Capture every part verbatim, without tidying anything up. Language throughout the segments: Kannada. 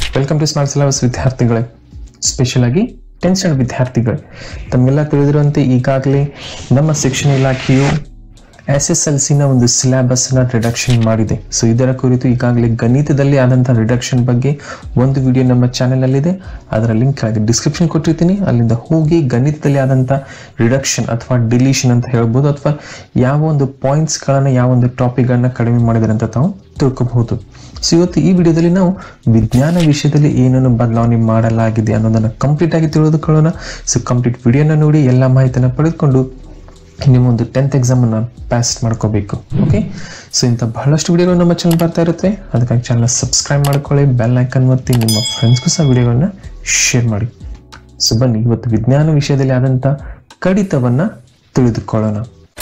ವೆಲ್ಕಮ್ ಟು ಸ್ಮಾರ್ಟ್ ಸಿಲೆಬಸ್ ವಿದ್ಯಾರ್ಥಿಗಳೇ, ಸ್ಪೆಷಲ್ ಆಗಿ ಟೆಂತ್ ಸ್ಟ್ಯಾಂಡರ್ಡ್ ವಿದ್ಯಾರ್ಥಿಗಳೇ, ತಮಗೆಲ್ಲ ತಿಳಿದಿರುವಂತೆ ಈಗಾಗಲೇ ನಮ್ಮ ಶಿಕ್ಷಣ ಇಲಾಖೆಯು ಎಸ್ ಎಸ್ ಎಲ್ ಸಿ ನ ಒಂದು ಸಿಲೆಬಸ್ ನ ರಿಡಕ್ಷನ್ ಮಾಡಿದೆ. ಸೊ ಇದರ ಕುರಿತು ಈಗಾಗಲೇ ಗಣಿತದಲ್ಲಿ ಆದಂತಹ ರಿಡಕ್ಷನ್ ಬಗ್ಗೆ ಒಂದು ವಿಡಿಯೋ ನಮ್ಮ ಚಾನೆಲ್ ಅಲ್ಲಿ ಇದೆ. ಅದರ ಲಿಂಕ್ ಕೆಳಗೆ ಡಿಸ್ಕ್ರಿಪ್ಷನ್ ಕೊಟ್ಟಿರ್ತೀನಿ. ಅಲ್ಲಿಂದ ಹೋಗಿ ಗಣಿತದಲ್ಲಿ ಆದಂತಹ ರಿಡಕ್ಷನ್ ಅಥವಾ ಡಿಲೀಷನ್ ಅಂತ ಹೇಳ್ಬೋದು, ಅಥವಾ ಯಾವ ಒಂದು ಪಾಯಿಂಟ್ಸ್ ಗಳನ್ನ ಯಾವ ಒಂದು ಟಾಪಿಕ್ ಗಳನ್ನ ಕಡಿಮೆ ಮಾಡಿದ್ರೆ ಅಂತ ತಾವು ತಿಳ್ಕೋಬಹುದು. ಸೊ ಇವತ್ತು ಈ ವಿಡಿಯೋದಲ್ಲಿ ನಾವು ವಿಜ್ಞಾನ ವಿಷಯದಲ್ಲಿ ಏನನ್ನು ಬದಲಾವಣೆ ಮಾಡಲಾಗಿದೆ ಅನ್ನೋದನ್ನ ಕಂಪ್ಲೀಟ್ ಆಗಿ ತಿಳಿದುಕೊಳ್ಳೋಣ. ಸೊ ಕಂಪ್ಲೀಟ್ ವಿಡಿಯೋನ ನೋಡಿ ಎಲ್ಲ ಮಾಹಿತಿಯನ್ನು ಪಡೆದುಕೊಂಡು ನಿಮ್ಮ ಒಂದು ಟೆಂತ್ ಎಕ್ಸಾಮ್ ಅನ್ನ ಪಾಸ್ ಮಾಡ್ಕೋಬೇಕು. ಓಕೆ, ಸೊ ಇಂಥ ಬಹಳಷ್ಟು ವಿಡಿಯೋಗಳು ನಮ್ಮ ಚಾನಲ್ ಬರ್ತಾ ಇರುತ್ತೆ. ಅದಕ್ಕಾಗಿ ಚಾನಲ್ ಸಬ್ಸ್ಕ್ರೈಬ್ ಮಾಡ್ಕೊಳ್ಳಿ, ಬೆಲ್ ಐಕನ್ ಒತ್ತಿ, ನಿಮ್ಮ ಫ್ರೆಂಡ್ಸ್ಗೂ ಸಹ ವಿಡಿಯೋಗಳನ್ನ ಶೇರ್ ಮಾಡಿ. ಸೊ ಬನ್ನಿ ಇವತ್ತು ವಿಜ್ಞಾನ ವಿಷಯದಲ್ಲಿ ಆದಂತ ಕಡಿತವನ್ನ ತಿಳಿದುಕೊಳ್ಳೋಣ.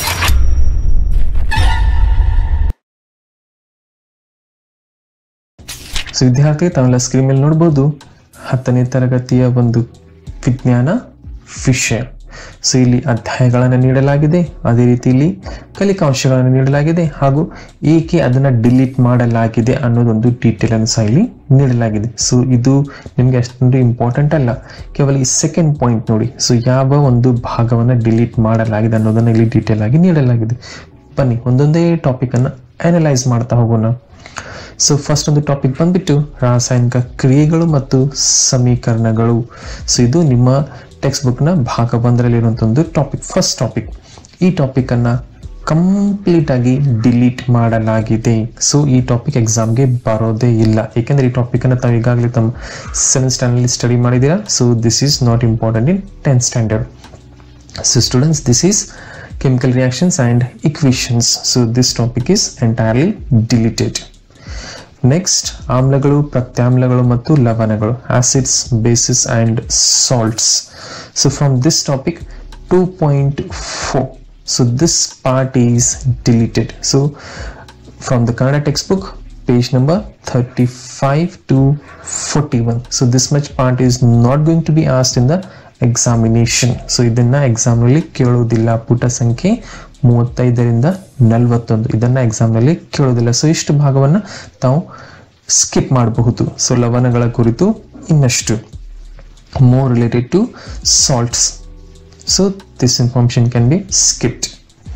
ಸೊ ವಿದ್ಯಾರ್ಥಿ ತಾವೆಲ್ಲ ಸ್ಕ್ರೀನ್ ಮೇಲೆ ನೋಡಬಹುದು ಹತ್ತನೇ ತರಗತಿಯ ಒಂದು ವಿಜ್ಞಾನ ವಿಷಯ. ಸೊ ಇಲ್ಲಿ ಅಧ್ಯಾಯಗಳನ್ನು ನೀಡಲಾಗಿದೆ, ಅದೇ ರೀತಿ ಇಲ್ಲಿ ಕಲಿಕಾಂಶಗಳನ್ನು ನೀಡಲಾಗಿದೆ, ಹಾಗೂ ಏಕೆ ಅದನ್ನ ಡಿಲೀಟ್ ಮಾಡಲಾಗಿದೆ ಅನ್ನೋದೊಂದು ಡೀಟೇಲ್ ಅನ್ನು ಸಹ ಇಲ್ಲಿ ನೀಡಲಾಗಿದೆ. ಸೊ ಇದು ನಿಮ್ಗೆ ಅಷ್ಟೊಂದು ಇಂಪಾರ್ಟೆಂಟ್ ಅಲ್ಲ, ಕೇವಲ ಈ ಸೆಕೆಂಡ್ ಪಾಯಿಂಟ್ ನೋಡಿ. ಸೊ ಯಾವ ಒಂದು ಭಾಗವನ್ನ ಡಿಲೀಟ್ ಮಾಡಲಾಗಿದೆ ಅನ್ನೋದನ್ನ ಇಲ್ಲಿ ಡೀಟೇಲ್ ಆಗಿ ನೀಡಲಾಗಿದೆ. ಬನ್ನಿ ಒಂದೊಂದೇ ಟಾಪಿಕ್ ಅನ್ನ ಅನಲೈಸ್ ಮಾಡ್ತಾ ಹೋಗೋಣ. ಸೊ ಫಸ್ಟ್ ಒಂದು ಟಾಪಿಕ್ ಬಂದ್ಬಿಟ್ಟು ರಾಸಾಯನಿಕ ಕ್ರಿಯೆಗಳು ಮತ್ತು ಸಮೀಕರಣಗಳು. ಸೊ ಇದು ನಿಮ್ಮ ಟೆಕ್ಸ್ಟ್ ಬುಕ್ ನ ಭಾಗ ಒಂದರಲ್ಲಿ ಇರುವಂತ ಒಂದು ಟಾಪಿಕ್, ಫಸ್ಟ್ ಟಾಪಿಕ್. ಈ ಟಾಪಿಕ್ ಅನ್ನ ಕಂಪ್ಲೀಟ್ ಆಗಿ ಡಿಲೀಟ್ ಮಾಡಲಾಗಿದೆ. ಸೊ ಈ ಟಾಪಿಕ್ ಎಕ್ಸಾಮ್ಗೆ ಬರೋದೇ ಇಲ್ಲ, ಏಕೆಂದ್ರೆ ಈ ಟಾಪಿಕ್ ಅನ್ನ ತಾವು ಈಗಾಗಲೇ ತಮ್ಮ ಸೆವೆಂತ್ ಸ್ಟ್ಯಾಂಡರ್ಡ್ ಅಲ್ಲಿ ಸ್ಟಡಿ ಮಾಡಿದೀರಾ. So this is not important in tenth standard. So students, this is chemical reactions and equations. So this topic is entirely deleted. Next ಆಮ್ಲಗಳು, ಪ್ರತ್ಯಾಮ್ಲಗಳು ಮತ್ತು ಲವಣಗಳು, acids, bases and salts. So from this topic two point four, so this part is deleted. So from the Kannada text book page number thirty-five to forty-one. So this much part is not going to be asked in the examination. So ಇದನ್ನ ಎಕ್ಸಾಮ್ ನಲ್ಲಿ ಕೇಳೋದಿಲ್ಲ. ಪುಟ ಸಂಖ್ಯೆ ಮೂವತ್ತೈದರಿಂದ ನಲವತ್ತೊಂದು ಇದನ್ನ ಎಕ್ಸಾಮ್ ನಲ್ಲಿ ಕೇಳೋದಿಲ್ಲ. ಸೊ ಇಷ್ಟು ಭಾಗವನ್ನ ತಾವು ಸ್ಕಿಪ್ ಮಾಡಬಹುದು. ಸೊ ಲವಣಗಳ ಕುರಿತು ಇನ್ನಷ್ಟು more related to salts. So this information can be skipped.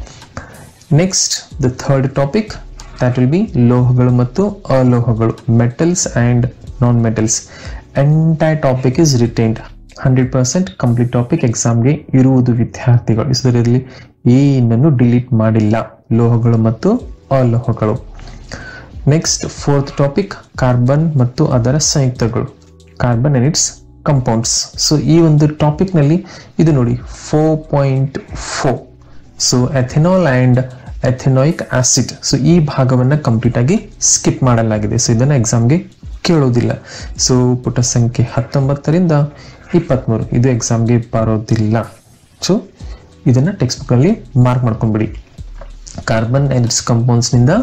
Next, the third topic, that will be ಲೋಹಗಳು ಮತ್ತು ಅಲೋಹಗಳು, metals and non metals. Entire topic is retained, hundred percent complete topic ಎಕ್ಸಾಮ್ಗೆ ಇರುವುದು ವಿದ್ಯಾರ್ಥಿಗಳು. ಇದರಲ್ಲಿ ಏನನ್ನು ಡಿಲೀಟ್ ಮಾಡಿಲ್ಲ, ಲೋಹಗಳು ಮತ್ತು ಅಲೋಹಗಳು. ನೆಕ್ಸ್ಟ್ ಫೋರ್ತ್ ಟಾಪಿಕ್, ಕಾರ್ಬನ್ ಮತ್ತು ಅದರ ಸಂಯುಕ್ತಗಳು, carbon and its compounds. So ಈ ಒಂದು ಟಾಪಿಕ್ ನಲ್ಲಿ ಇದು ನೋಡಿ four point four, so ethanol and ethanoic acid. So ಈ ಭಾಗವನ್ನ ಕಂಪ್ಲೀಟ್ ಆಗಿ ಸ್ಕಿಪ್ ಮಾಡಲಾಗಿದೆ. ಸೊ ಇದನ್ನ ಎಕ್ಸಾಮ್ಗೆ ಕೇಳೋದಿಲ್ಲ. ಸೊ ಪುಟ ಸಂಖ್ಯೆ ಹತ್ತೊಂಬತ್ತರಿಂದ ಇಪ್ಪತ್ಮೂರು ಇದು ಎಕ್ಸಾಮ್ಗೆ ಬರೋದಿಲ್ಲ. ಸೊ ಇದನ್ನ ಟೆಕ್ಸ್ಟ್ ಬುಕ್ ಅಲ್ಲಿ ಮಾರ್ಕ್ ಮಾಡ್ಕೊಂಡ್ಬಿಡಿ. ಕಾರ್ಬನ್ ಅಂಡ್ ಇಟ್ಸ್ ಕಂಪೌಂಡ್ಸ್ ನಿಂದ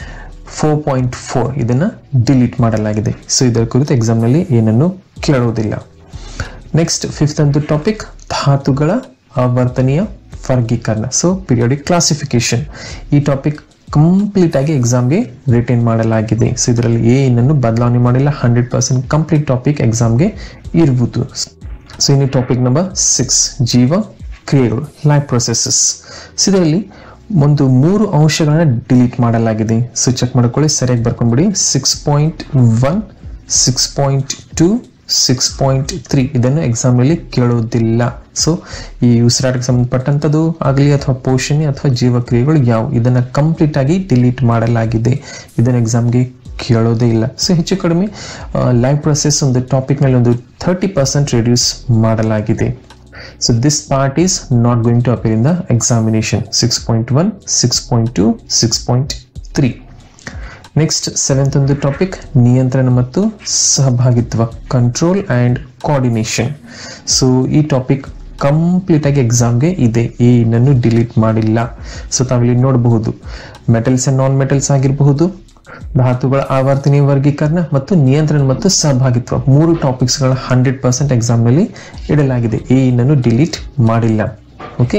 ಫೋರ್ ಪಾಯಿಂಟ್ ಫೋರ್ ಇದನ್ನ ಡಿಲೀಟ್ ಮಾಡಲಾಗಿದೆ. ಸೊ ಇದರ ಕುರಿತು ಎಕ್ಸಾಮ್ ನಲ್ಲಿ ಏನನ್ನು ಕೇಳೋದಿಲ್ಲ. ನೆಕ್ಸ್ಟ್ ಫಿಫ್ತ್ ಒಂದು ಟಾಪಿಕ್, ಧಾತುಗಳ ಆವರ್ತನೀಯ ವರ್ಗೀಕರಣ. So periodic classification. ಈ ಟಾಪಿಕ್ ಕಂಪ್ಲೀಟ್ ಆಗಿ ಎಕ್ಸಾಮ್ಗೆ ರಿಟೈನ್ ಮಾಡಲಾಗಿದೆ. ಸೊ ಇದರಲ್ಲಿ ಏನನ್ನು ಬದಲಾವಣೆ ಮಾಡಿಲ್ಲ, ಹಂಡ್ರೆಡ್ ಪರ್ಸೆಂಟ್ ಕಂಪ್ಲೀಟ್ ಟಾಪಿಕ್ ಎಕ್ಸಾಮ್ಗೆ ಇರುವುದು. ಸೊ ಇನ್ನು ಟಾಪಿಕ್ ನಂಬರ್ ಸಿಕ್ಸ್, ಜೀವ ಕ್ರಿಯೆಗಳು, ಲೈಫ್ ಪ್ರೊಸೆಸಸ್. ಸೊ ಇದರಲ್ಲಿ ಒಂದು ಮೂರು ಅಂಶಗಳನ್ನ ಡಿಲೀಟ್ ಮಾಡಲಾಗಿದೆ. ಸೊ ಚೆಕ್ ಮಾಡ್ಕೊಳ್ಳಿ, ಸರಿಯಾಗಿ ಬರ್ಕೊಂಡ್ಬಿಡಿ. Six point one, six point two, six point three ಇದನ್ನು ಎಕ್ಸಾಮ್ ನಲ್ಲಿ ಕೇಳೋದಿಲ್ಲ. ಸೊ ಈ ಉಸಿರಾಟಕ್ಕೆ ಸಂಬಂಧಪಟ್ಟಂತದ್ದು ಆಗಲಿ ಅಥವಾ ಪೋಷಣೆ ಅಥವಾ ಜೀವಕ್ರಿಯೆಗಳು ಯಾವ ಇದನ್ನ ಕಂಪ್ಲೀಟ್ ಆಗಿ ಡಿಲೀಟ್ ಮಾಡಲಾಗಿದೆ. ಇದನ್ನ ಎಕ್ಸಾಮ್ಗೆ ಕೇಳೋದೇ ಇಲ್ಲ. ಸೊ ಹೆಚ್ಚು ಕಡಿಮೆ ಲೈಫ್ ಪ್ರೊಸೆಸ್ ಒಂದು ಟಾಪಿಕ್ ನಲ್ಲಿ ಒಂದು ಥರ್ಟಿ ಪರ್ಸೆಂಟ್ ರಿಡ್ಯೂಸ್ ಮಾಡಲಾಗಿದೆ. So this part is not going to appear in the examination. Six point one, six point two, six point three. Next seventh ಒಂದು ಟಾಪಿಕ್, ನಿಯಂತ್ರಣ ಮತ್ತು ಸಹಭಾಗಿತ್ವ, ಕಂಟ್ರೋಲ್ ಅಂಡ್ ಕೋಆರ್ಡಿನೇಷನ್. ಸೊ ಈ ಟಾಪಿಕ್ ಕಂಪ್ಲೀಟ್ ಆಗಿ ಎಕ್ಸಾಮ್ಗೆ ಇದೆ, ಏನನ್ನು ಡಿಲೀಟ್ ಮಾಡಿಲ್ಲ. ಸೊ ತಾವಿಲ್ಲಿ ನೋಡಬಹುದು ಮೆಟಲ್ಸ್ ಅಂಡ್ ನಾನ್ ಮೆಟಲ್ಸ್ ಆಗಿರಬಹುದು, ಧಾತುಗಳ ಆವರ್ತನೀಯ ವರ್ಗೀಕರಣ ಮತ್ತು ನಿಯಂತ್ರಣ ಮತ್ತು ಸಹಭಾಗಿತ್ವ, ಮೂರು ಟಾಪಿಕ್ಸ್ ಗಳ ಹಂಡ್ರೆಡ್ ಪರ್ಸೆಂಟ್ ಎಕ್ಸಾಮ್ ನಲ್ಲಿ ಇಡಲಾಗಿದೆ, ಏನನ್ನು ಡಿಲೀಟ್ ಮಾಡಿಲ್ಲ. ಓಕೆ,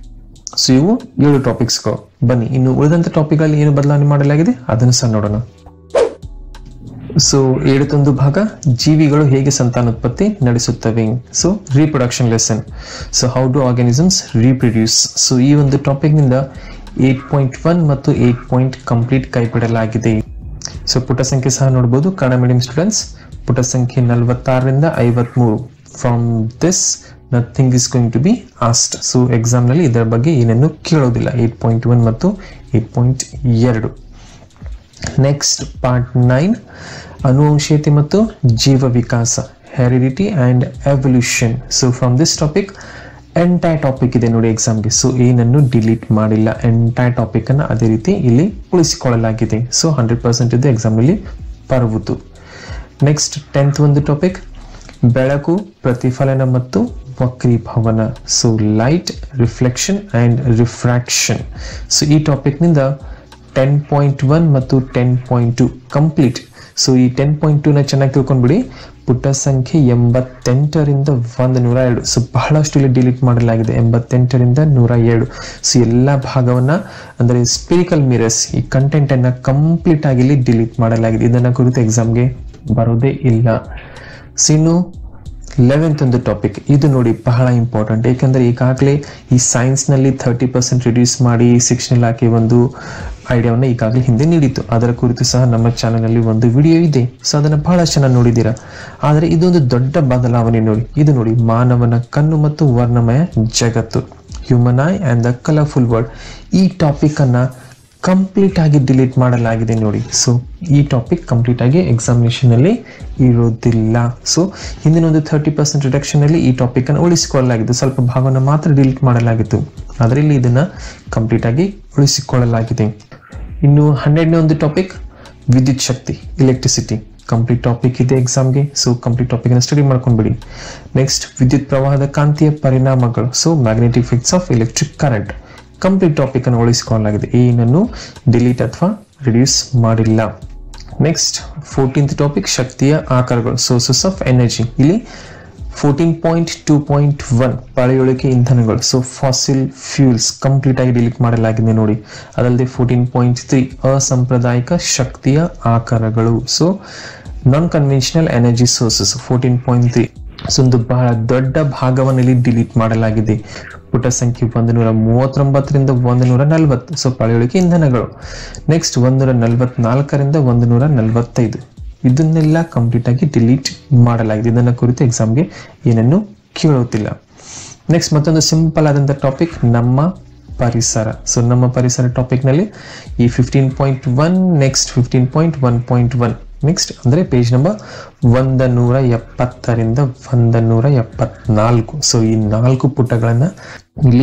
ಸೊ ಇವು ಏಳು ಟಾಪಿಕ್ಸ್ಗಳು. ಬನ್ನಿ ಇನ್ನು ಉಳಿದಂತ ಟಾಪಿಕ್ ಅಲ್ಲಿ ಏನು ಬದಲಾವಣೆ ಮಾಡಲಾಗಿದೆ ಅದನ್ನು ಸಹ ನೋಡೋಣ. ಸೊ ಏಳತ್ತೊಂದು ಭಾಗ ಜೀವಿಗಳು ಹೇಗೆ ಸಂತಾನೋತ್ಪತ್ತಿ ನಡೆಸುತ್ತವೆ. So reproduction lesson. So how do organisms reproduce. So ಈ ಒಂದು ಟಾಪಿಕ್ ನಿಂದ ಏಟ್ ಪಾಯಿಂಟ್ ಒನ್ ಮತ್ತು ಏಟ್ ಪಾಯಿಂಟ್ ಕಂಪ್ಲೀಟ್ ಕೈಬಿಡಲಾಗಿದೆ. ಸೊ ಪುಟ ಸಂಖ್ಯೆ ಸಹ ನೋಡಬಹುದು. ಕನ್ನಡ ಮೀಡಿಯಂ ಸ್ಟೂಡೆಂಟ್ಸ್ ಪುಟ ಸಂಖ್ಯೆ ನಲವತ್ತಾರರಿಂದ ಐವತ್ಮೂರು. From this nothing is going to be asked. So exam ನಲ್ಲಿ ಇದರ ಬಗ್ಗೆ ಏನನ್ನು ಕೇಳೋದಿಲ್ಲ. ಏಟ್ ಪಾಯಿಂಟ್ ಒನ್ ಮತ್ತು ಏಟ್ ಪಾಯಿಂಟ್ ಎರಡು. ನೆಕ್ಸ್ಟ್ ಪಾರ್ಟ್ ನೈನ್, ಅನುವಂಶೀಯತೆ ಮತ್ತು ಜೀವ ವಿಕಾಸ, heredity and evolution. So from this topic entire topic ಇದೆ ನೋಡಿ ಎಕ್ಸಾಮ್ಗೆ. ಸೊ ಏನನ್ನು ಡಿಲೀಟ್ ಮಾಡಿಲ್ಲ, ಎಂಟೈರ್ ಟಾಪಿಕ್ ಅನ್ನು ಅದೇ ರೀತಿ ಇಲ್ಲಿ ಉಳಿಸಿಕೊಳ್ಳಲಾಗಿದೆ. ಸೊ ಹಂಡ್ರೆಡ್ ಪರ್ಸೆಂಟ್ ಇದು ಎಕ್ಸಾಮ್ ನಲ್ಲಿ ಬರುವುದು. ನೆಕ್ಸ್ಟ್ ಟೆಂತ್ ಒಂದು ಟಾಪಿಕ್, ಬೆಳಕು, ಪ್ರತಿಫಲನ ಮತ್ತು ವಕ್ರೀಭವನ. So light, reflection and refraction. So ಈ ಟಾಪಿಕ್ ನಿಂದ ಟೆನ್ ಪಾಯಿಂಟ್ ಒನ್ ಮತ್ತು ten point two complete. So ಈ ಟೆನ್ ಪಾಯಿಂಟ್ ಟೂ ನ ಚೆನ್ನಾಗಿ ತಿಳ್ಕೊಂಡ್ಬಿಡಿ. ಪುಟ ಸಂಖ್ಯೆ ಎಂಬತ್ತೆಂಟರಿಂದ ಒಂದು ನೂರ ಎರಡು. ಸೊ ಬಹಳಷ್ಟು ಇಲ್ಲಿ ಡಿಲೀಟ್ ಮಾಡಲಾಗಿದೆ, ಎಂಬತ್ತೆಂಟರಿಂದ ನೂರ ಎರಡು. ಸೊ ಎಲ್ಲ ಭಾಗವನ್ನ ಅಂದ್ರೆ ಸ್ಪಿರಿಕಲ್ ಮಿರರ್ಸ್ ಈ ಕಂಟೆಂಟ್ ಅನ್ನ ಕಂಪ್ಲೀಟ್ ಆಗಿ ಇಲ್ಲಿ ಡಿಲೀಟ್ ಮಾಡಲಾಗಿದೆ. ಇದನ್ನ ಕುರಿತು ಎಕ್ಸಾಮ್ಗೆ ಬರೋದೇ ಇಲ್ಲ. ಸೊ ಇನ್ನು ಲೆವೆಂತ್ ಒಂದು ಟಾಪಿಕ್, ಇದು ನೋಡಿ ಬಹಳ ಇಂಪಾರ್ಟೆಂಟ್. ಏಕೆಂದ್ರೆ ಈಗಾಗಲೇ ಈ ಸೈನ್ಸ್ ನಲ್ಲಿ ಥರ್ಟಿ ಪರ್ಸೆಂಟ್ ರಿಡ್ಯೂಸ್ ಮಾಡಿ ಶಿಕ್ಷಣ ಇಲಾಖೆ ಒಂದು ಐಡಿಯಾವನ್ನ ಈಗಾಗಲೇ ಹಿಂದೆ ನೀಡಿತ್ತು. ಅದರ ಕುರಿತು ಸಹ ನಮ್ಮ ಚಾನೆಲ್ ನಲ್ಲಿ ಒಂದು ವಿಡಿಯೋ ಇದೆ. ಸೊ ಅದನ್ನ ಬಹಳ ಚೆನ್ನಾಗಿ ನೋಡಿದ್ದೀರಾ. ಆದರೆ ಇದೊಂದು ದೊಡ್ಡ ಬದಲಾವಣೆ ನೋಡಿ. ಇದು ನೋಡಿ, ಮಾನವನ ಕಣ್ಣು ಮತ್ತು ವರ್ಣಮಯ ಜಗತ್ತು, human eye and the colourful world. ಈ ಟಾಪಿಕ್ ಅನ್ನ ಕಂಪ್ಲೀಟ್ ಆಗಿ ಡಿಲೀಟ್ ಮಾಡಲಾಗಿದೆ ನೋಡಿ. ಸೊ ಈ ಟಾಪಿಕ್ ಕಂಪ್ಲೀಟ್ ಆಗಿ ಎಕ್ಸಾಮಿನೇಷನ್ ಅಲ್ಲಿ ಇರೋದಿಲ್ಲ. ಸೊ ಹಿಂದಿನ ಒಂದು ಥರ್ಟಿ ಪರ್ಸೆಂಟ್ ರಿಡಕ್ಷನ್ ಅಲ್ಲಿ ಈ ಟಾಪಿಕ್ ಅನ್ನು ಉಳಿಸಿಕೊಳ್ಳಲಾಗಿತ್ತು, ಸ್ವಲ್ಪ ಭಾಗವನ್ನು ಮಾತ್ರ ಡಿಲೀಟ್ ಮಾಡಲಾಗಿತ್ತು. ಅದರಲ್ಲಿ ಇದನ್ನ ಕಂಪ್ಲೀಟ್ ಆಗಿ ಉಳಿಸಿಕೊಳ್ಳಲಾಗಿದೆ. ಇನ್ನು ಹನ್ನೆರಡನೇ ಒಂದು ಟಾಪಿಕ್, ವಿದ್ಯುತ್ ಶಕ್ತಿ, ಎಲೆಕ್ಟ್ರಿಸಿಟಿ. ಕಂಪ್ಲೀಟ್ ಟಾಪಿಕ್ ಇದೆ ಎಕ್ಸಾಮ್ಗೆ. ಸೊ ಕಂಪ್ಲೀಟ್ ಟಾಪಿಕ್ ಅನ್ನು ಸ್ಟಡಿ ಮಾಡ್ಕೊಂಡ್ಬಿಡಿ. ನೆಕ್ಸ್ಟ್ ವಿದ್ಯುತ್ ಪ್ರವಾಹದ ಕಾಂತೀಯ ಪರಿಣಾಮಗಳು. So magnetic effects of electric current. Complete topic ಅನ್ನು ಉಳಿಸಿಕೊಳ್ಳಲಾಗಿದೆ, ಏನನ್ನು ಡಿಲೀಟ್ ಅಥವಾ ರಿಡ್ಯೂಸ್ ಮಾಡಿಲ್ಲ. ನೆಕ್ಸ್ಟ್ ಫೋರ್ಟೀನ್ತ್ ಟಾಪಿಕ್, ಶಕ್ತಿಯ ಆಕಾರಗಳು, ಸೋರ್ಸಸ್ ಆಫ್ ಎನರ್ಜಿ. ಇಲ್ಲಿ fourteen point two point one ಪಳೆಯುಳಿಕೆ ಇಂಧನಗಳು. ಸೊ ಫಾಸಿಲ್ ಫ್ಯೂಲ್ಸ್ ಕಂಪ್ಲೀಟ್ ಆಗಿ ಡಿಲೀಟ್ ಮಾಡಲಾಗಿದೆ ನೋಡಿ. ಅದಲ್ಲದೆ ಫೋರ್ಟೀನ್ ಪಾಯಿಂಟ್ ತ್ರೀ ಅಸಾಂಪ್ರದಾಯಿಕ ಶಕ್ತಿಯ ಆಕಾರಗಳು. So non conventional energy sources fourteen point three. So ಒಂದು ಬಹಳ ದೊಡ್ಡ ಭಾಗವನ್ನು ಇಲ್ಲಿ ಡಿಲೀಟ್ ಮಾಡಲಾಗಿದೆ. ಪುಟ ಸಂಖ್ಯೆ ಒಂದು ನೂರ ಮೂವತ್ತೊಂಬತ್ತರಿಂದ ಒಂದು ನೂರ ನಲವತ್ತು. ಸೊ ಪಳೆಯುಳಿಕೆ ಇಂಧನಗಳು. ನೆಕ್ಸ್ಟ್ ಒಂದೂರ ನಲವತ್ನಾಲ್ಕರಿಂದ ಒಂದು ನೂರ ನಲವತ್ತೈದು. ಇದನ್ನೆಲ್ಲ ಕಂಪ್ಲೀಟ್ ಆಗಿ ಡಿಲೀಟ್ ಮಾಡಲಾಗಿದೆ. ಇದನ್ನ ಕುರಿತು ಎಕ್ಸಾಮ್ಗೆ ಏನನ್ನು ಕೇಳುತ್ತಿಲ್ಲ. ನೆಕ್ಸ್ಟ್ ಮತ್ತೊಂದು ಸಿಂಪಲ್ ಆದಂತ ಟಾಪಿಕ್, ನಮ್ಮ ಪರಿಸರ. ಸೊ ನಮ್ಮ ಪರಿಸರ ಟಾಪಿಕ್ ನಲ್ಲಿ ಈ fifteen point one, next fifteen point one point one next ಅಂದ್ರೆ ಪೇಜ್ ನಂಬರ್ ಒಂದ ನೂರ ಎಪ್ಪತ್ತರಿಂದ ಒಂದ ನೂರ ಎಪ್ಪತ್ನಾಲ್ಕು. ಸೊ ಈ ನಾಲ್ಕು ಪುಟಗಳನ್ನ ಇಲ್ಲಿ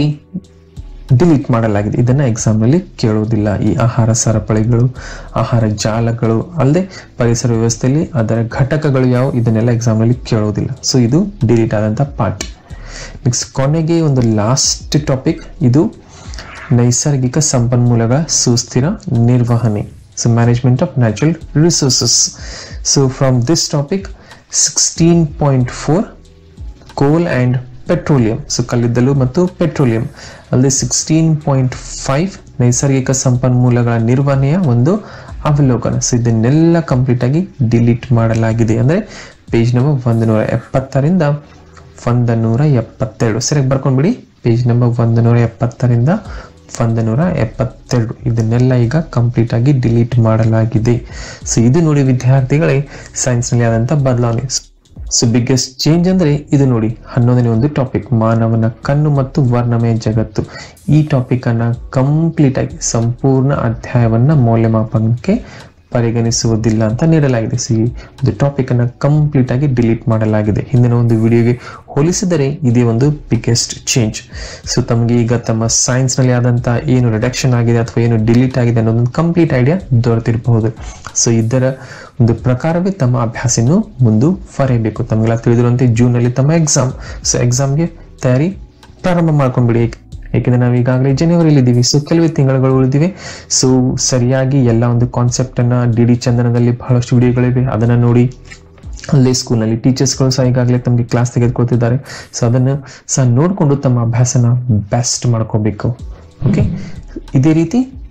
ಡಿಲೀಟ್ ಮಾಡಲಾಗಿದೆ. ಇದನ್ನ ಎಕ್ಸಾಮ್ ನಲ್ಲಿ ಕೇಳುವುದಿಲ್ಲ. ಈ ಆಹಾರ ಸರಪಳಿಗಳು, ಆಹಾರ ಜಾಲಗಳು, ಅಲ್ಲದೆ ಪರಿಸರ ವ್ಯವಸ್ಥೆಯಲ್ಲಿ ಅದರ ಘಟಕಗಳು ಯಾವ, ಇದನ್ನೆಲ್ಲ ಎಕ್ಸಾಮ್ ನಲ್ಲಿ ಕೇಳುವುದಿಲ್ಲ. ಸೊ ಇದು ಡಿಲೀಟ್ ಆದಂತ ಪಾರ್ಟ್. ನೆಕ್ಸ್ಟ್ ಕೊನೆಗೆ ಒಂದು ಲಾಸ್ಟ್ ಟಾಪಿಕ್, ಇದು ನೈಸರ್ಗಿಕ ಸಂಪನ್ಮೂಲಗಳ ಸುಸ್ಥಿರ ನಿರ್ವಹಣೆ. So management of natural resources. So from this topic sixteen point four, coal and petroleum. So ಕಲ್ಲಿದ್ದಲು ಮತ್ತು ಪೆಟ್ರೋಲಿಯಂ. ಅಲ್ಲದೆ ಸಿಕ್ಸ್ಟೀನ್ ಪಾಯಿಂಟ್ ಫೈವ್ ನೈಸರ್ಗಿಕ ಸಂಪನ್ಮೂಲಗಳ ನಿರ್ವಹಣೆಯ ಒಂದು ಅವಲೋಕನ. ಸೊ ಇದನ್ನೆಲ್ಲ ಕಂಪ್ಲೀಟ್ ಆಗಿ ಡಿಲೀಟ್ ಮಾಡಲಾಗಿದೆ. ಅಂದ್ರೆ ಪೇಜ್ ನಂಬರ್ ಒಂದು ನೂರ ಎಪ್ಪತ್ತರಿಂದ ಒಂದು ನೂರ ಎಪ್ಪತ್ತೆರಡು. ಸರಿಯಾಗಿ ಬರ್ಕೊಂಡ್ಬಿಡಿ. ಪೇಜ್ ನಂಬರ್ ಒಂದು ನೂರ ಎಪ್ಪತ್ತರಿಂದ ಒಂದು ನೂರ ಎಪ್ಪತ್ತೆರಡು. ಇದನ್ನೆಲ್ಲ ಈಗ ಕಂಪ್ಲೀಟ್ ಆಗಿ ಡಿಲೀಟ್ ಮಾಡಲಾಗಿದೆ. ಸೊ ಇದು ನೋಡಿ ವಿದ್ಯಾರ್ಥಿಗಳೇ ಸೈನ್ಸ್ ನಲ್ಲಿ ಆದಂತ ಬದಲಾವಣೆ. ಸೊ ಬಿಗ್ಗೆಸ್ಟ್ ಚೇಂಜ್ ಅಂದ್ರೆ ಇದು ನೋಡಿ, ಹನ್ನೊಂದನೇ ಒಂದು ಟಾಪಿಕ್, ಮಾನವನ ಕಣ್ಣು ಮತ್ತು ವರ್ಣಮಯ ಜಗತ್ತು. ಈ ಟಾಪಿಕ್ ಅನ್ನ ಕಂಪ್ಲೀಟ್ ಆಗಿ ಸಂಪೂರ್ಣ ಅಧ್ಯಾಯವನ್ನ ಮೌಲ್ಯಮಾಪನಕ್ಕೆ ಪರಿಗಣಿಸುವುದಿಲ್ಲ ಅಂತ ನೀಡಲಾಗಿದೆ. ಸೊ ಈ ಒಂದು ಟಾಪಿಕ್ ಅನ್ನ ಕಂಪ್ಲೀಟ್ ಆಗಿ ಡಿಲೀಟ್ ಮಾಡಲಾಗಿದೆ. ಹಿಂದಿನ ಒಂದು ವಿಡಿಯೋಗೆ ಹೋಲಿಸಿದರೆ ಇದೇ ಒಂದು ಬಿಗ್ಗೆಸ್ಟ್ ಚೇಂಜ್. ಸೊ ತಮಗೆ ಈಗ ತಮ್ಮ ಸೈನ್ಸ್ ನಲ್ಲಿ ಆದಂತಹ ಏನು ರಿಡಕ್ಷನ್ ಆಗಿದೆ ಅಥವಾ ಏನು ಡಿಲೀಟ್ ಆಗಿದೆ ಅನ್ನೋದೊಂದು ಕಂಪ್ಲೀಟ್ ಐಡಿಯಾ ದೊರೆತಿರಬಹುದು. ಸೊ ಇದರ ಒಂದು ಪ್ರಕಾರವೇ ತಮ್ಮ ಅಭ್ಯಾಸವನ್ನು ಮುಂದುವರೆಯಬೇಕು. ತಮಗೆಲ್ಲ ತಿಳಿದಿರುವಂತೆ ಜೂನ್ ನಲ್ಲಿ ತಮ್ಮ ಎಕ್ಸಾಮ್. ಸೊ ಎಕ್ಸಾಮ್ಗೆ ತಯಾರಿ ಪ್ರಾರಂಭ ಮಾಡ್ಕೊಂಡ್ಬಿಡಿ. ಏಕೆಂದ್ರೆ ನಾವು ಈಗಾಗಲೇ ಜನವರಿಯಲ್ಲಿ ಇದ್ದೀವಿ. ಸೊ ಕೆಲವೇ ತಿಂಗಳುಗಳು ಉಳಿದಿವೆ. ಸೊ ಸರಿಯಾಗಿ ಎಲ್ಲ ಒಂದು ಕಾನ್ಸೆಪ್ಟ್ ಅನ್ನ ಡಿ ಡಿ ಚಂದನದಲ್ಲಿ ಬಹಳಷ್ಟು ವಿಡಿಯೋಗಳಿವೆ, ಅದನ್ನ ನೋಡಿ. ಅಲ್ಲೇ ಸ್ಕೂಲ್ ನಲ್ಲಿ ಟೀಚರ್ಸ್ಗಳು ಸಹ ಈಗಾಗಲೇ ತಮಗೆ ಕ್ಲಾಸ್ ತೆಗೆದುಕೊಳ್ತಿದ್ದಾರೆ. ಸೊ ಅದನ್ನು ಸಹ ನೋಡಿಕೊಂಡು ತಮ್ಮ ಅಭ್ಯಾಸನ ಬೆಸ್ಟ್ ಮಾಡ್ಕೋಬೇಕು. ಓಕೆ, ಇದೇ ರೀತಿ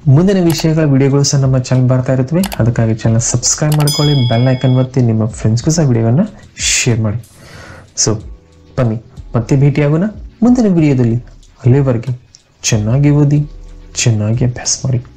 ಮುಂದಿನ ವಿಷಯಗಳ ವಿಡಿಯೋಗಳು ಸಹ ನಮ್ಮ ಚಾನಲ್ ಬರ್ತಾ ಇರುತ್ತವೆ. ಅದಕ್ಕಾಗಿ ಚಾನಲ್ ಸಬ್ಸ್ಕ್ರೈಬ್ ಮಾಡ್ಕೊಳ್ಳಿ, ಬೆಲ್ ಐಕನ್ ಒತ್ತಿ, ನಿಮ್ಮ ಫ್ರೆಂಡ್ಸ್ಗೂ ಸಹ ವಿಡಿಯೋವನ್ನ ಶೇರ್ ಮಾಡಿ. ಸೊ ಬನ್ನಿ ಮತ್ತೆ ಭೇಟಿಯಾಗೋಣ ಮುಂದಿನ ವಿಡಿಯೋದಲ್ಲಿ. ಅಲ್ಲಿವರೆಗೆ ಚೆನ್ನಾಗಿ ಓದಿ, ಚೆನ್ನಾಗಿ ಅಭ್ಯಾಸ ಮಾಡಿ.